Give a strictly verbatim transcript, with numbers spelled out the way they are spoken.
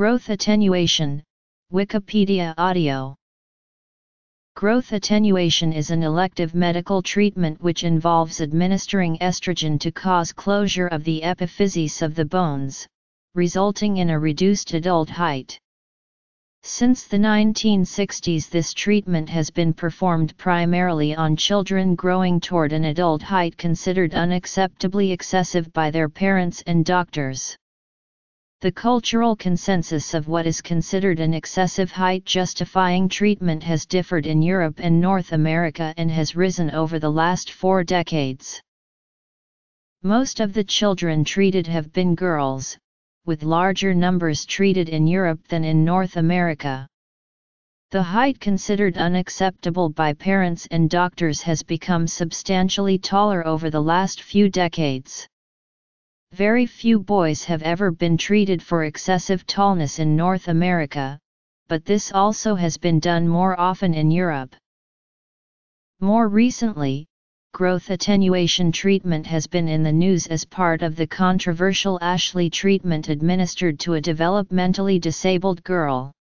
Growth attenuation, Wikipedia audio. Growth attenuation is an elective medical treatment which involves administering estrogen to cause closure of the epiphyses of the bones, resulting in a reduced adult height. Since the nineteen sixties, this treatment has been performed primarily on children growing toward an adult height considered unacceptably excessive by their parents and doctors. The cultural consensus of what is considered an excessive height justifying treatment has differed in Europe and North America and has risen over the last four decades. Most of the children treated have been girls, with larger numbers treated in Europe than in North America. The height considered unacceptable by parents and doctors has become substantially taller over the last few decades. Very few boys have ever been treated for excessive tallness in North America, but this also has been done more often in Europe. More recently, growth attenuation treatment has been in the news as part of the controversial Ashley treatment administered to a developmentally disabled girl.